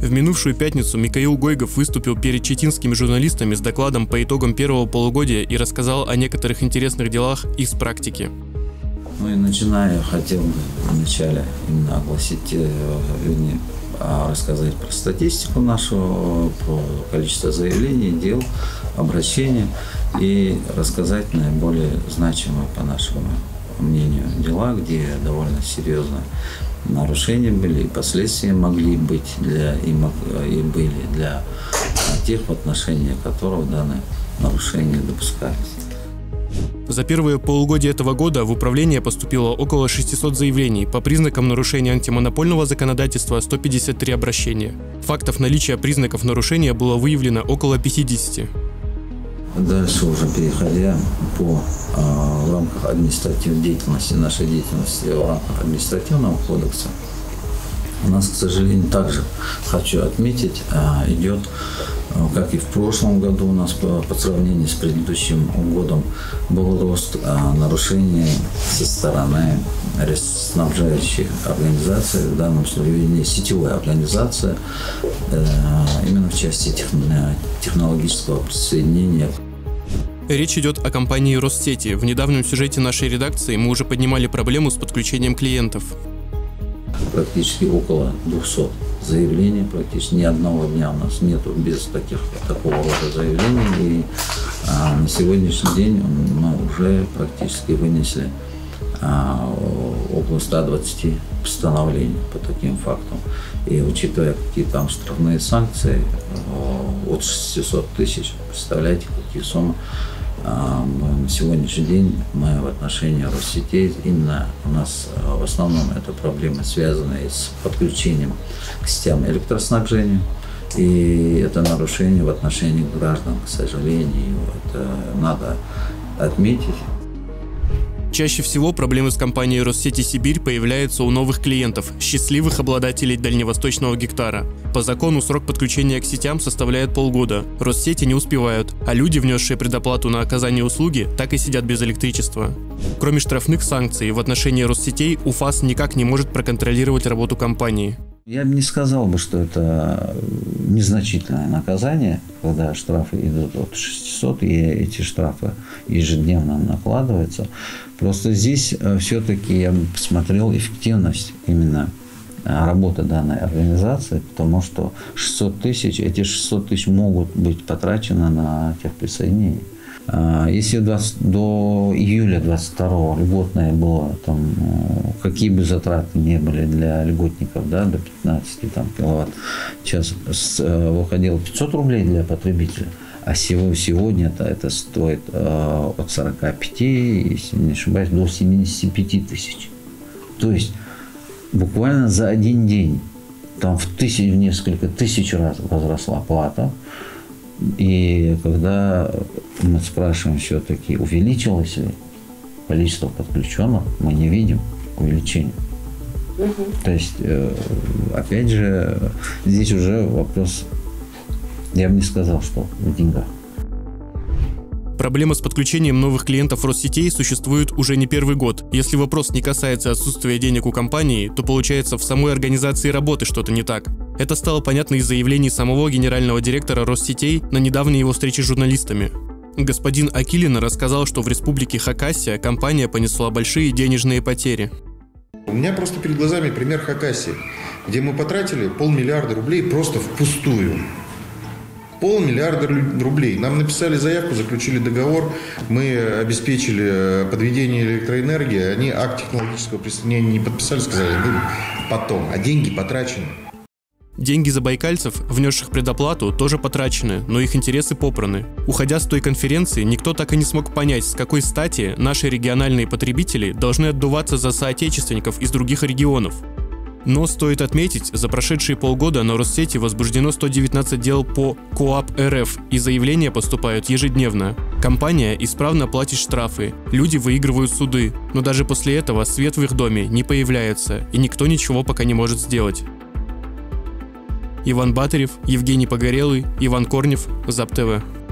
В минувшую пятницу Михаил Гойгов выступил перед читинскими журналистами с докладом по итогам первого полугодия и рассказал о некоторых интересных делах из практики. Ну и начиная, хотел бы вначале именно огласить, рассказать про статистику нашу, про количество заявлений, дел, обращений и рассказать наиболее значимые, по нашему мнению, дела, где довольно серьезные нарушения были и последствия могли быть и были для тех, в отношении которых данные нарушения допускались. За первые полугодие этого года в управление поступило около 600 заявлений, по признакам нарушения антимонопольного законодательства 153 обращения. Фактов наличия признаков нарушения было выявлено около 50. Дальше уже переходя в рамках административной деятельности, нашей деятельности в рамках административного кодекса, у нас, к сожалению, также, хочу отметить, идет, как и в прошлом году у нас по сравнению с предыдущим годом, был рост нарушений со стороны снабжающих организаций, в данном случае сетевой организации, именно в части технологического присоединения. Речь идет о компании Россети. В недавнем сюжете нашей редакции мы уже поднимали проблему с подключением клиентов. Практически около 200 заявлений, практически ни одного дня у нас нету без такого рода заявлений. И на сегодняшний день мы уже практически вынесли около 120 постановлений по таким фактам. И учитывая, какие там штрафные санкции от 600 тысяч, представляете, какие суммы. На сегодняшний день мы в отношении Россетей, именно у нас в основном это проблемы, связанные с подключением к сетям электроснабжения. И это нарушение в отношении граждан, к сожалению, это надо отметить. Чаще всего проблемы с компанией Россети Сибирь появляются у новых клиентов, счастливых обладателей дальневосточного гектара. По закону срок подключения к сетям составляет полгода. Россети не успевают, а люди, внесшие предоплату на оказание услуги, так и сидят без электричества. Кроме штрафных санкций, в отношении Россетей УФАС никак не может проконтролировать работу компании. Я бы не сказал, что это незначительное наказание, когда штрафы идут от 600, и эти штрафы ежедневно накладываются. Просто здесь все-таки я бы посмотрел эффективность именно работы данной организации, потому что 600 тысяч, эти 600 тысяч могут быть потрачены на техприсоединение. Если до июля 22-го льготное было, там, какие бы затраты не были для льготников, да, до 15 киловатт-час, выходило 500 рублей для потребителя, а сегодня это стоит от 45, если не ошибаюсь, до 75 тысяч. То есть буквально за один день там в несколько тысяч раз возросла плата. И когда мы спрашиваем все-таки, увеличилось ли количество подключенных, мы не видим увеличения. То есть, опять же, здесь уже вопрос, я бы не сказал, что в деньгах. Проблема с подключением новых клиентов Россетей существует уже не первый год. Если вопрос не касается отсутствия денег у компании, то получается в самой организации работы что-то не так. Это стало понятно из заявлений самого генерального директора Россетей на недавней его встрече с журналистами. Господин Акилин рассказал, что в республике Хакасия компания понесла большие денежные потери. У меня просто перед глазами пример Хакасии, где мы потратили 500 миллиарда рублей просто впустую. 500 миллиарда рублей. Нам написали заявку, заключили договор, мы обеспечили подведение электроэнергии, они акт технологического присоединения не подписали, сказали, потом, а деньги потрачены. Деньги забайкальцев, внесших предоплату, тоже потрачены, но их интересы попраны. Уходя с той конференции, никто так и не смог понять, с какой стати наши региональные потребители должны отдуваться за соотечественников из других регионов. Но стоит отметить, за прошедшие полгода на Россети возбуждено 119 дел по КоАП РФ, и заявления поступают ежедневно. Компания исправно платит штрафы, люди выигрывают суды, но даже после этого свет в их доме не появляется, и никто ничего пока не может сделать. Иван Батырев, Евгений Погорелый, Иван Корнев, ЗАП ТВ.